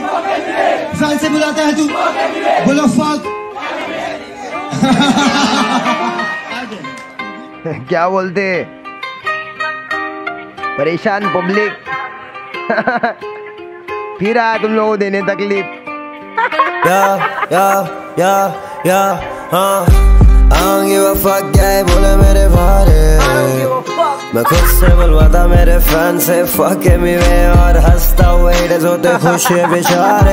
Fan से बुलाता है तू, बोलो फक। क्या बोलते, परेशान पब्लिक। फिर आया तुम लोगों को देने तकलीफ। क्या बोले मेरे बारे, मैं खुद से बुलवाता मेरे फैन से fuck me वे, और हंसता हुए डेज होते खुश है बेचारे।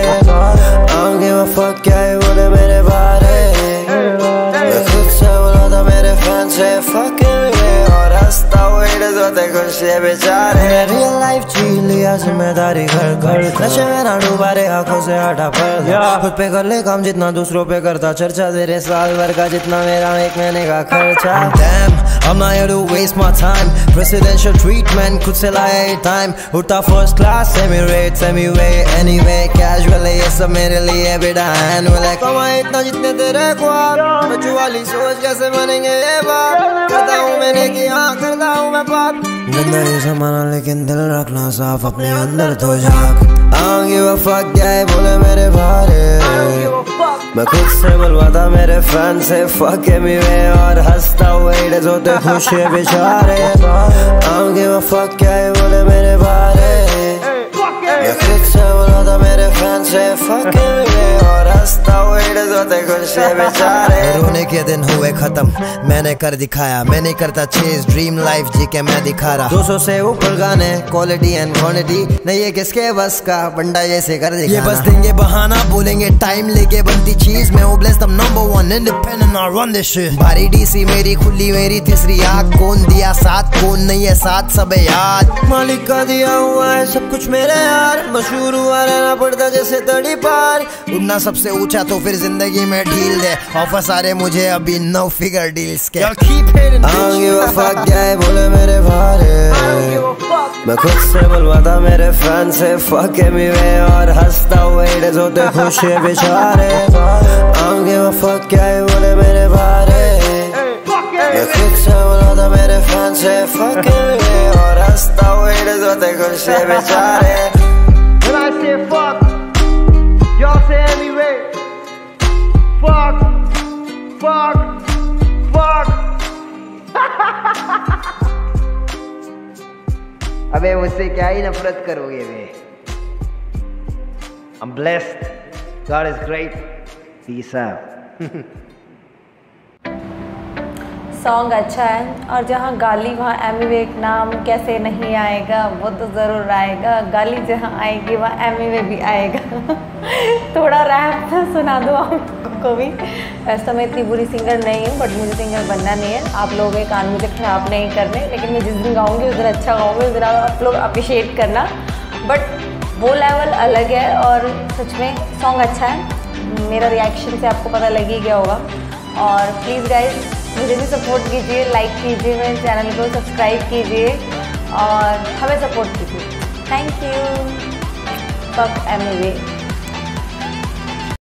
fuck क्या बोले मेरे बारे, मैं खुद से बुलवाता मेरे फैन से fuck me वे, और हंसता हुए डेज होते खुश है बेचारे। रियल लाइफ जी लिया जिम्मेदारी घर घर, नशे में ना डूबा रे, आंखों से हटा पर्दा। खुद पे कर ले काम जितना दूसरों पे करता चर्चा, तेरे साल भर का जितना मेरा एक महीने का खर्चा। Damn, I'm not here to waste my time, presidential treatment खुद से लाया ये time, उठता first class Emirates anyway casual है ये सब मेरे लिए बेटा annual है। कमाए इतना जितने तेरे ख्वाब, बच्चों वाली सोच कैसे बनेंगे ये बाप। करता हूँ मैंने की हाँ करता हूँ मैं पाप, गंदा ये जमाना लेकिन दिल रखना साफ, अपने अंदर तो झाँक। I don't give a fuck क्या बोले मेरे बारे, मैं खुद से बुलवाता मेरे फैन से fuck me वे, और हंसता हुए डेज होते खुश है बेचारे। I don't give a fuck क्या बोले मेरे बारे, मैं खुद से बुलवाता मेरे फैन से fuck me वे, और हंसता हुए डेज होते खुश है बेचारे। रोने के दिन हुए खत्म, मैंने कर दिखाया, मैं नहीं करता चेज ड्रीम लाइफ जी के मैं दिखा रहा। 200 से ऊपर गाने क्वालिटी एंड क्वांटिटी, नहीं ये किसके बस का बंडा जैसे कर दिखाना। ये बस देंगे बहाना, बोलेंगे टाइम लेके बनती चीज, मैं हूँ blessed, I'm number one independent, I run this shit। भारी डीसी मेरी खुली मेरी तीसरी आँख, कौन दिया साथ कौन नहीं है साथ सब याद, मालिक का दिया हुआ है सब कुछ मेरे यार। मशहूर हुआ रहना पड़ता जैसे तड़ी पार, उड़ना सबसे ऊंचा तो फिर जिंदगी में ढील दे, ऑफर सारे मुझे अभी 9 फिगर डील्स के। क्या बोले मेरे बारे, मैं खुद से बुलवाता मेरे फैन से fuck me वे, और हंसता हुए डेज होते खुश है बेचारे। fuck क्या बोले मेरे बारे, मैं खुद से बुलवाता मेरे फैन से fuck me वे, और हंसता हुए डेज होते खुश है बेचारे। When I say fuck, y'all say anyway. Fuck, fuck, fuck. अबे मुझसे क्या ही नफरत करोगे वे। I'm blessed. God is great. Peace out. Song अच्छा है, और जहाँ गाली वहाँ एमी वे नाम कैसे नहीं आएगा, वो तो ज़रूर आएगा। गाली जहाँ आएगी वहाँ एमी वे भी आएगा। थोड़ा रैप सुना दो आप को भी। वैसे तो मैं इतनी बुरी सिंगर नहीं हूँ, बट मुझे सिंगर बनना नहीं है। आप लोगों के कान मुझे ख़राब नहीं करने, लेकिन मैं जिस दिन गाऊँगी उस दिन अच्छा गाऊँगी, उस दिन आप लोग अप्रिशिएट करना। बट वो लेवल अलग है, और सच में सॉन्ग अच्छा है। मेरा रिएक्शन से आपको पता लग ही गया होगा। और प्लीज़ गाइज मुझे भी सपोर्ट कीजिए, लाइक कीजिए, मेरे चैनल को सब्सक्राइब कीजिए और हमें सपोर्ट कीजिए। Thank you. फक एमी वे।